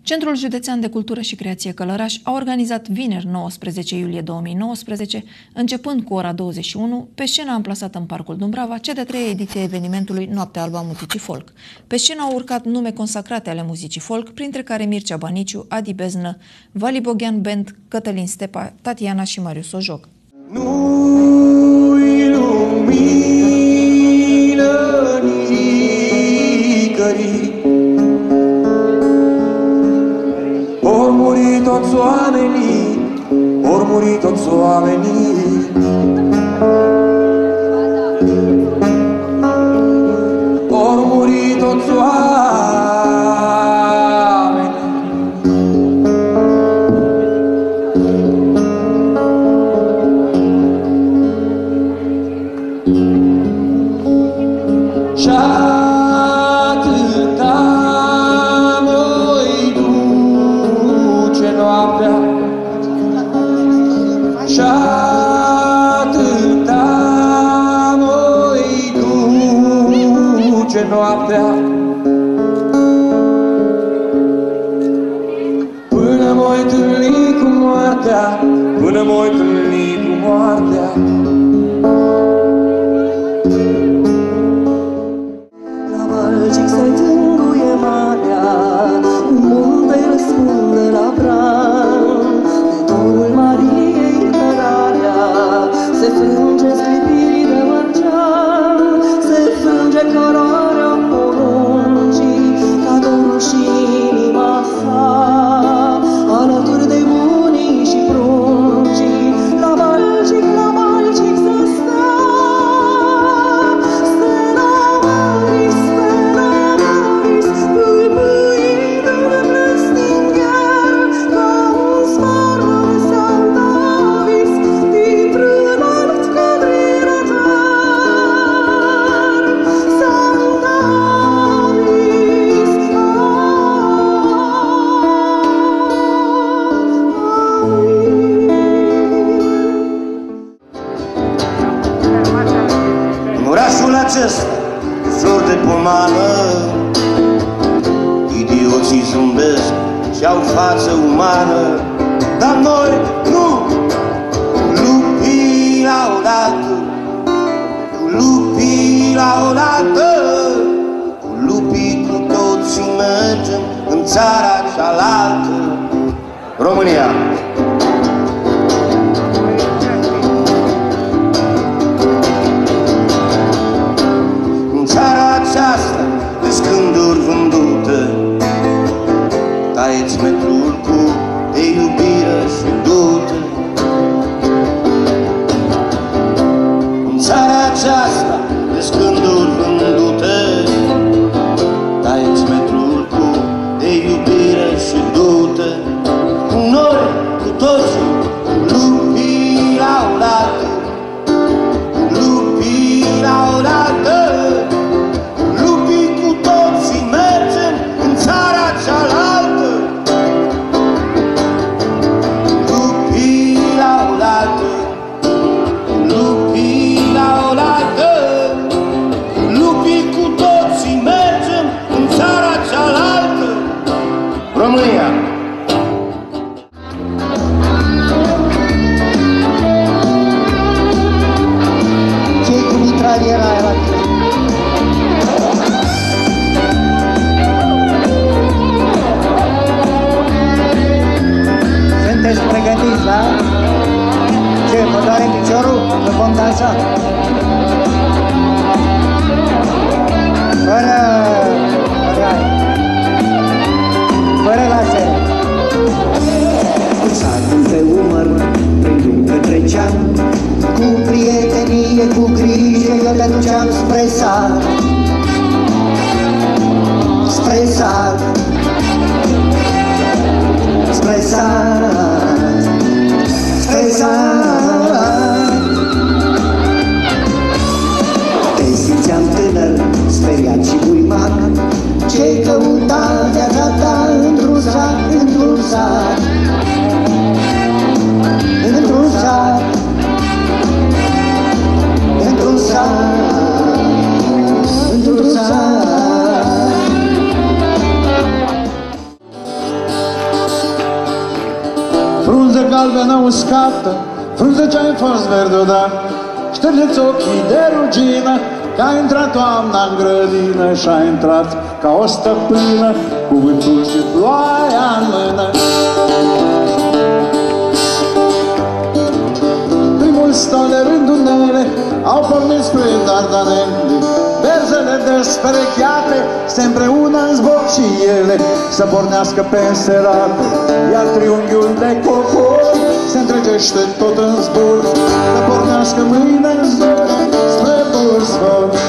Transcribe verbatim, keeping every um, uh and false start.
Centrul Județean de Cultură și Creație Călăraș a organizat vineri nouăsprezece iulie două mii nouăsprezece, începând cu ora douăzeci și unu, pe scena amplasată în Parcul Dumbrava, cea de-a treia ediție a evenimentului Noaptea Albă a Muzicii Folk. Pe scenă au urcat nume consacrate ale muzicii folk, printre care Mircea Baniciu, Adi Beznă, Vali Boghean Band, Cătălin Stepa, Tatiana și Marius Ojoc. Nu-i lumină nicării, or muri toți oamenii, or muri toți oamenii. Or muri toți oamenii. Și atâta mă-i duce noaptea, și atâta mă-i duce noaptea, până m-oi întâlni cu moartea, până m-oi întâlni cu moartea. Acesta, flori de pomană, idioții zâmbesc și-au față umană, dar noi nu. Lupii la odată, cu lupii la odată, cu lupii cu toții mergem în țara cealaltă, România. Aceasta de scânduri vândute, taieți metrul cu de iubire și du-te. În țara aceasta de scânduri vândute, taieți metrul cu de iubire și du-te. Cu noi, cu toții, cu lupii la odată, cu lupii la odată. România! Ce-i cu mitraliera aia la tine? Sunteți pregătiți, da? Ce, vă doare piciorul? Că vom dansa? Fără... Fără... Fără la serie. frunză galbenă uscată, frunză ce-ai fost verde odată. Ștergeți ochii de rugină, că a intrat toamna în grădină și-a intrat ca o stăpână, cuvântul și ploaia în mână. Primul stal de rândunele au pornit spre Dardaneli, berzele desperecheate se împreună în zbor și ele să pornească pe înserate, iar triunghiul de cocori se întregește tot în zbor, să pornească mâine în zbor spre Bosfor.